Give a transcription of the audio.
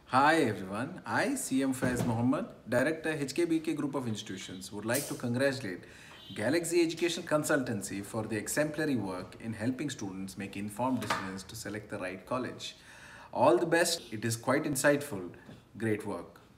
Hi everyone, I CM Faiz Mohammed, Director HKBK Group of Institutions, would like to congratulate Galaxy Education Consultancy for the exemplary work in helping students make informed decisions to select the right college. All the best, it is quite insightful. Great work.